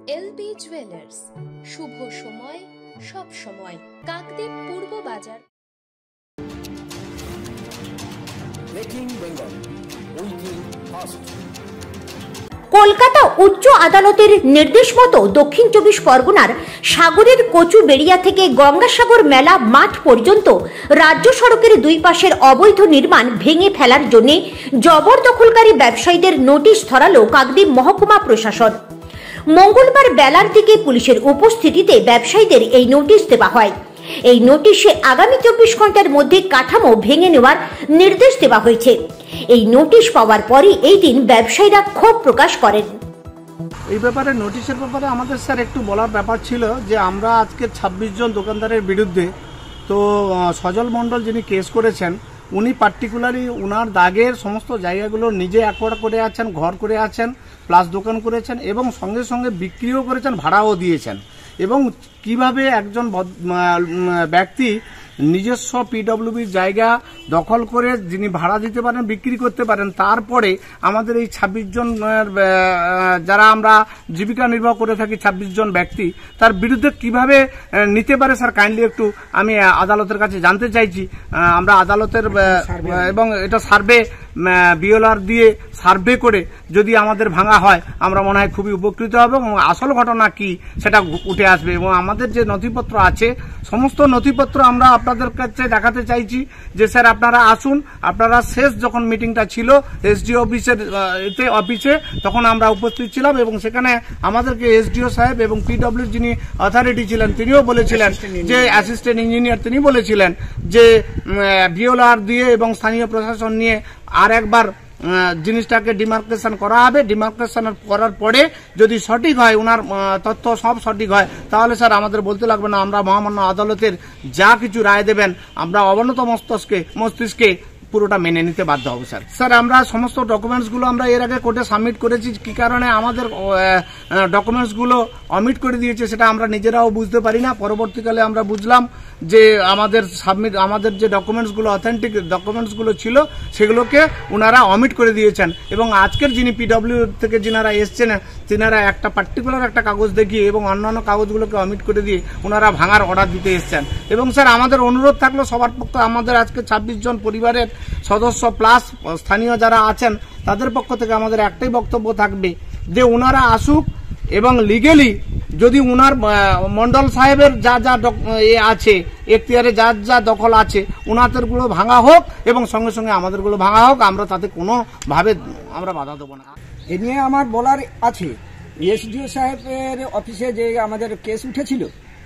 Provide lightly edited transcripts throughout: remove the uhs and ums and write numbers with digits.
LB jewellers, শুভ সময় সব সময়, কাকদ্বীপ পূর্ব বাজার। কলকাতা উচ্চ আদালতের নির্দেশ মতো দক্ষিণ 24 পরগনার সাগরের কচুবেড়িয়া থেকে গঙ্গাসাগর মেলা মাঠ পর্যন্ত রাজ্য সড়কের দুই পাশের অবৈধ নির্মাণ ভেঙে ফেলার জন্য জবরদখলকারী ব্যবসায়ীদের নোটিশ ধরালো কাকদ্বীপ মহকুমা প্রশাসন। মঙ্গলবার বেলার দিকে পুলিশের উপস্থিতিতে ব্যবসায়ীদের এই নোটিশ দেওয়া হয়। এই নোটিশে আগামী 24 ঘন্টার মধ্যে কাঠামো ভেঙে নেওয়ার নির্দেশ দেওয়া হয়েছে। এই নোটিশ পাওয়ার পরই এই দিন ব্যবসায়ীরা ক্ষোভ প্রকাশ করেন। এই ব্যাপারে নোটিশের ব্যাপারে আমাদের স্যার একটু বলার ব্যাপার ছিল যে আমরা আজকে 26 জন দোকানদারের বিরুদ্ধে তো সজল মণ্ডল যিনি কেস করেছেন উনি পার্টিকুলারলি উনার দাগের সমস্ত জায়গাগুলো নিজে অ্যাকোয়ার করে আছেন, ঘর করে আছেন, প্লাস দোকান করেছেন এবং সঙ্গে সঙ্গে বিক্রিও করেছেন, ভাড়াও দিয়েছেন। এবং কিভাবে একজন ব্যক্তি নিজস্ব পিডব্লিউবির জায়গা দখল করে যিনি ভাড়া দিতে পারেন, বিক্রি করতে পারেন, তারপরে আমাদের এই 26 জন যারা আমরা জীবিকা নির্বাহ করে থাকি 26 জন ব্যক্তি তার বিরুদ্ধে কিভাবে নিতে পারে স্যার কাইন্ডলি একটু আমি আদালতের কাছে জানতে চাইছি। আমরা আদালতের এবং এটা সার্ভে বিএলআর দিয়ে সার্ভে করে যদি আমাদের ভাঙা হয় আমরা মনে হয় খুবই উপকৃত হব এবং আসল ঘটনা কি সেটা উঠে আসবে। এবং আমাদের যে নথিপত্র আছে সমস্ত নথিপত্র আমরা আপনাদের কাছে দেখাতে চাইছি যে স্যার আপনারা আসুন। আপনারা শেষ যখন মিটিংটা ছিল এসডিও অফিসে তখন আমরা উপস্থিত ছিলাম এবং সেখানে আমাদেরকে এসডিও সাহেব এবং পিডব্লিউর যিনি অথরিটি ছিলেন তিনিও বলেছিলেন যে অ্যাসিস্ট্যান্ট ইঞ্জিনিয়ার তিনি বলেছিলেন যে বিএলআর দিয়ে এবং স্থানীয় প্রশাসন নিয়ে আর একবার জিনিসটাকে ডিমার্কেশন করা হবে। ডিমার্কেশন করার পরে যদি সঠিক হয়, ওনার তথ্য সব সঠিক হয়, তাহলে স্যার আমাদের বলতে লাগবে না, আমরা মহামান্য আদালতের যা কিছু রায় দেবেন আমরা অবনত মস্তিষ্কে পুরোটা মেনে নিতে বাধ্য হব। স্যার আমরা সমস্ত ডকুমেন্টসগুলো আমরা এর আগে কোর্টে সাবমিট করেছি। কি কারণে আমাদের ডকুমেন্টসগুলো অমিট করে দিয়েছে সেটা আমরা নিজেরাও বুঝতে পারি না। পরবর্তীকালে আমরা বুঝলাম যে আমাদের যে ডকুমেন্টসগুলো অথেন্টিক ডকুমেন্টসগুলো ছিল সেগুলোকে ওনারা অমিট করে দিয়েছেন এবং আজকের যিনি পিডব্লিউ থেকে যিনারা এসছেন তিনারা একটা পার্টিকুলার একটা কাগজ দেখিয়ে এবং অন্যান্য কাগজগুলোকে অমিট করে দিয়ে ওনারা ভাঙার অর্ডার দিতে এসছেন। এবং স্যার আমাদের অনুরোধ থাকলো সবার পক্ষে, আমাদের আজকে 26 জন পরিবারের সদস্য প্লাস স্থানীয় যারা আছেন তাদের পক্ষ থেকে আমাদের একটাই বক্তব্য থাকবে যে ওনারা আসুক এবং লিগেলি যদি উনার মন্ডল সাহেবের যা যা আছে এখতিয়ারে যা যা দখল আছে উনাদের গুলো ভাঙা হোক এবং সঙ্গে সঙ্গে আমাদের গুলো ভাঙা হোক, আমরা তাতে কোনোভাবে আমরা বাধা দেবো না। এ নিয়ে আমার বলার আছে, এসডিও সাহেবের অফিসে যে আমাদের কেস উঠেছিল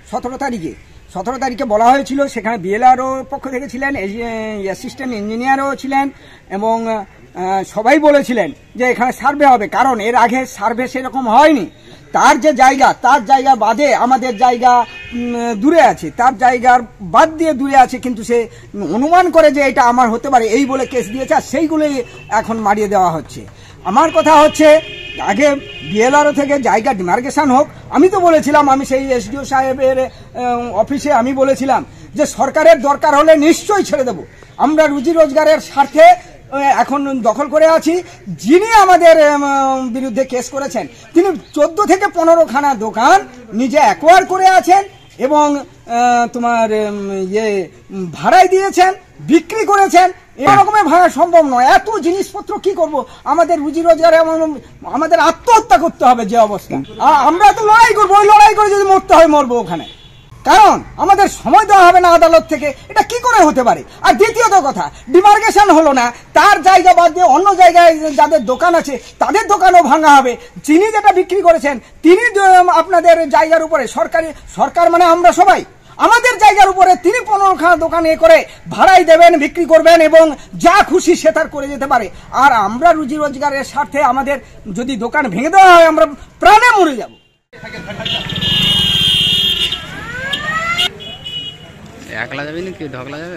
17 তারিখে বলা হয়েছিল, সেখানে বিএলআরও পক্ষ থেকে ছিলেন, অ্যাসিস্ট্যান্ট ইঞ্জিনিয়ারও ছিলেন এবং সবাই বলেছিলেন যে এখানে সার্ভে হবে, কারণ এর আগে সার্ভে সেরকম হয়নি। তার যে জায়গা তার জায়গা বাদে আমাদের জায়গা দূরে আছে, তার জায়গার বাদ দিয়ে দূরে আছে, কিন্তু সে অনুমান করে যে এটা আমার হতে পারে এই বলে কেস দিয়েছে, আর সেইগুলোই এখন মারিয়ে দেওয়া হচ্ছে। আমার কথা হচ্ছে আগে বিএলআরও থেকে জায়গা ডিমার্কেশন হোক। আমি তো বলেছিলাম, আমি সেই এসডিও সাহেবের অফিসে আমি বলেছিলাম যে সরকারের দরকার হলে নিশ্চয়ই ছেড়ে দেব, আমরা রুজি রোজগারের স্বার্থে এখন দখল করে আছি। যিনি আমাদের বিরুদ্ধে কেস করেছেন তিনি 14 থেকে 15 খানা দোকান নিজে অ্যাকোয়ার করে আছেন এবং তোমার ভাড়ায় দিয়েছেন, বিক্রি করেছেন। এরকমের ভাড়া সম্ভব নয়। এত জিনিসপত্র কি করব, আমাদের রুজি রোজগারে আমাদের আত্মহত্যা করতে হবে যে অবস্থা। আমরা তো লড়াই করবো, ওই লড়াই করে যদি মরতে হয় মরবো ওখানে, কারণ আমাদের সময় দেওয়া হবে না আদালত থেকে। এটা কি করে হতে পারে? আর দ্বিতীয়ত কথা, ডিমার্কেশন হলো না, তার জায়গা বাদ দিয়ে অন্য জায়গায় যাদের দোকান আছে তাদের দোকানও ভাঙা হবে। যিনি যেটা বিক্রি করেছেন তিনি আপনাদের জায়গার উপরে সরকার মানে আমরা সবাই আমাদের জায়গার উপরে তিনি 15 খানা দোকান করে ভাড়াই দেবেন, বিক্রি করবেন এবং যা খুশি সে তার করে যেতে পারে। আর আমরা রুজি রোজগারের স্বার্থে আমাদের যদি দোকান ভেঙে দেওয়া হয় আমরা প্রাণে মরে যাব। একলা যাবে নাকি ঢকলা যাবে?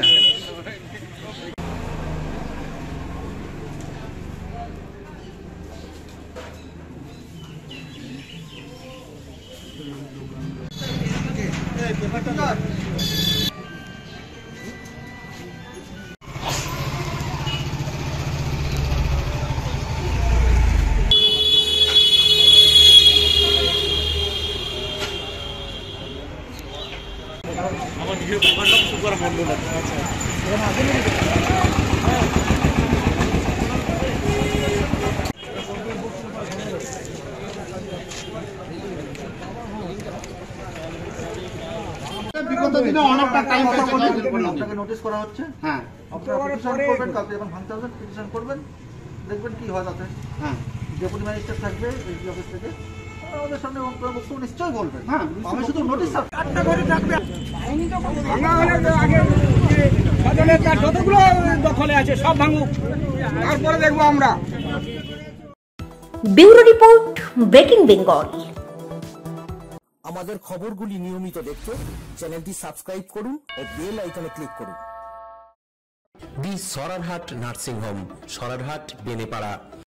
বিগত দিনে অনেকটা টাইম আপনাকে নোটিশ করা হচ্ছে। হ্যাঁ আপনারা পিটিশন করবেন, কালকে যখন ভাঙতে হবে পিটিশন করবেন, দেখবেন কি হয় তাতে। হ্যাঁ ডেপুটি ম্যাজিস্ট্রেট থাকবে এসডি অফিস থেকে, আমাদের সামনে বক্তব্য নিশ্চয়ই বলবেন। হ্যাঁ, আমি শুধু নোটিশ যতগুলো দখলে আছে সব ভাঙুক, তারপরে দেখবো আমরা। Bureau report, breaking Bengal. আমাদের খবরগুলি নিয়মিত দেখতে চ্যানেলটি সাবস্ক্রাইব করুন ও বেল আইকনে ক্লিক করুন। The Sorarhat nursing home, Sorarhat, বেলেপাড়া।